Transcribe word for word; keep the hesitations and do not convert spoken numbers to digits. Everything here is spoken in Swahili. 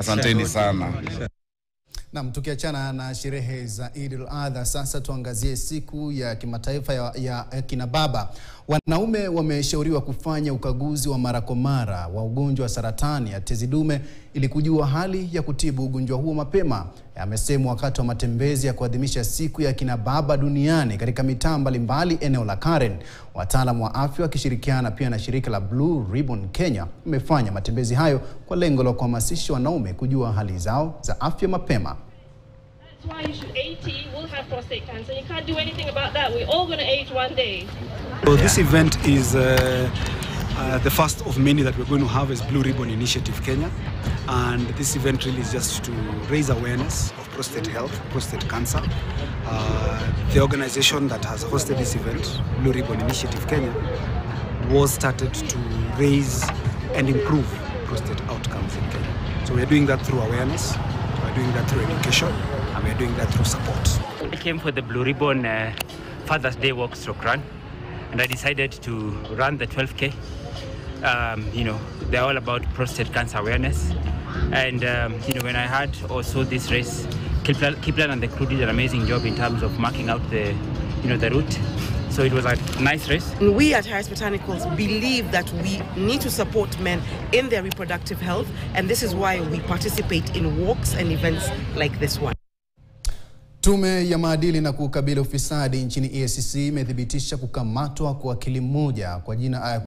Asanteni sana. Na tukiachana na sherehe za Eid al-Adha, sasa tuangazie siku ya kimataifa ya, ya, ya kina baba. Wanaume wameshauriwa kufanya ukaguzi wa mara kwa mara wa ugonjwa wa saratani ya tezi dume ili kujua hali ya kutibu ugonjwa huo mapema. Yamesemwa wakati wa matembezi ya kuadhimisha siku ya kina baba duniani katika mitaa mbalimbali eneo la Karen. Wataalamu wa afya wakishirikiana pia na shirika la Blue Ribbon Kenya wamefanya matembezi hayo kwa lengo la kuhamasisha wanaume kujua hali zao za afya mapema. That's why you should eighty will have prostate cancer. You can't do anything about that. We're all going to age one day. So this event is uh, uh, the first of many that we're going to have as Blue Ribbon Initiative Kenya, and this event really is just to raise awareness of prostate health, prostate cancer. Uh, the organization that has hosted this event, Blue Ribbon Initiative Kenya, was started to raise and improve prostate outcomes in Kenya. So we're doing that through awareness, we're doing that through education, and we're doing that through support. I came for the Blue Ribbon uh, Father's Day walk stroke run, and I decided to run the twelve K. Um, you know, they're all about prostate cancer awareness. And um, you know, when I had also this race, Kiplan and the crew did an amazing job in terms of marking out the, you know, the route. So it was a nice race. We at Harris Botanicals believe that we need to support men in their reproductive health, and this is why we participate in walks and events like this one. Tume ya maadili na kukabili ufisadi nchini E A C C imethibitisha kukamatwa kwa wakili mmoja kwa jina